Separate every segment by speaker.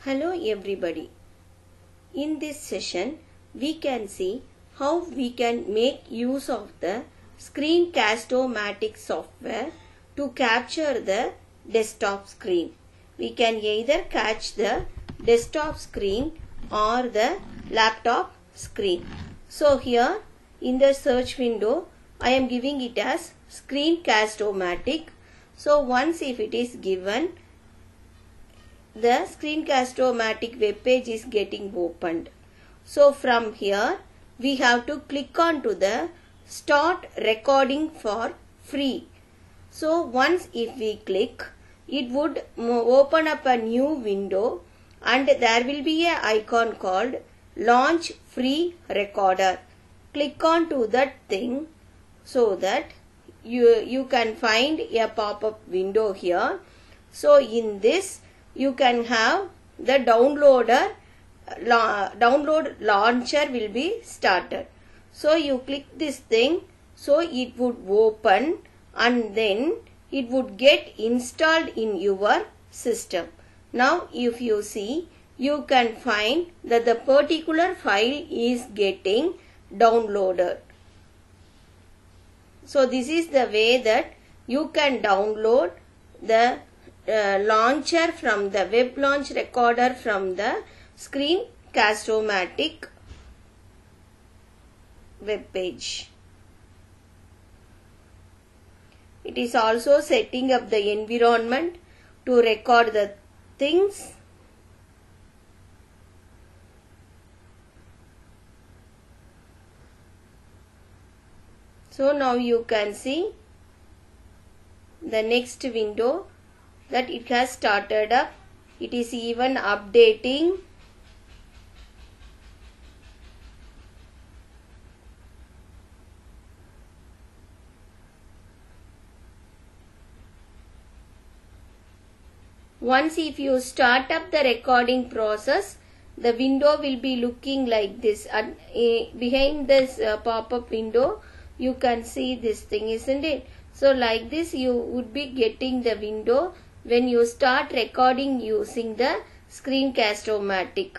Speaker 1: Hello everybody. In this session, we can see how we can make use of the Screencast-O-Matic software to capture the desktop screen. We can either catch the desktop screen or the laptop screen. So here in the search window, I am giving it as Screencast-O-Matic. So once if it is given, the Screencast-O-Matic web page is getting opened. So from here we have to click on to the start recording for free. So once if we click, it would open up a new window and there will be an icon called launch free recorder. Click on to that thing so that you can find a pop-up window here. So in this you can have the download launcher will be started. So you click this thing, so it would open and then it would get installed in your system. Now if you see, you can find that the particular file is getting downloaded. So this is the way that you can download the launcher from the web launch recorder from the Screencast-O-Matic web page. It is also setting up the environment to record the things. So now you can see the next window that it has started up. It is even updating. Once if you start up the recording process, the window will be looking like this, and behind this pop-up window you can see this thing, isn't it? So like this you would be getting the window when you start recording using the Screencast-O-Matic.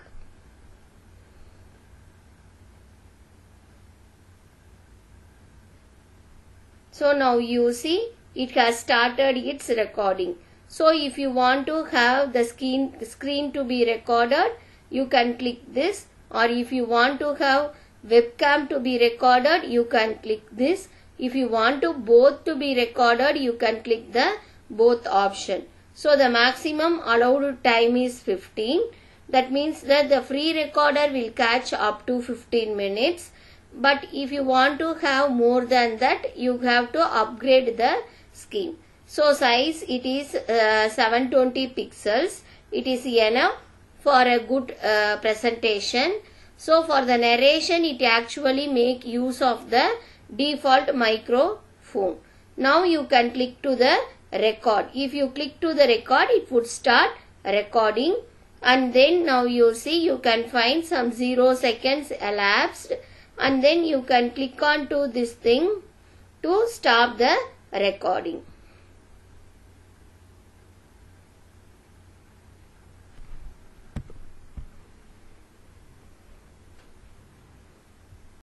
Speaker 1: So now you see it has started its recording. So if you want to have the screen to be recorded, you can click this, or if you want to have webcam to be recorded, you can click this. If you want to both to be recorded, you can click the both option. So the maximum allowed time is 15. That means that the free recorder will catch up to 15 minutes. But if you want to have more than that, you have to upgrade the scheme. So size it is 720 pixels. It is enough for a good presentation. So for the narration, it actually make use of the default microphone. Now you can click to the record. If you click to the record, it would start recording, and then now you see you can find some 0 seconds elapsed, and then you can click on to this thing to stop the recording.